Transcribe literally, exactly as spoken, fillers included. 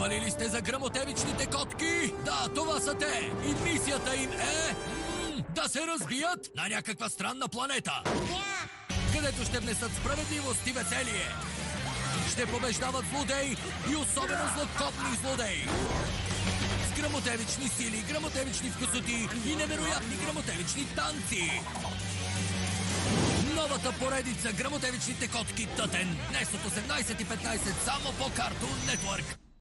Чували ли сте за грамотевичните котки? Да, това са те. И мисията им е... м- да се разбият на някаква странна планета, където ще внесат справедливост и веселие. Ще побеждават злодеи и особено злокотни злодеи. С грамотевични сили, грамотевични вкусоти и невероятни грамотевични танци. Новата поредица Грамотевичните котки Тътен. Днес от осемнайсет и петнайсет само по Cartoon Network.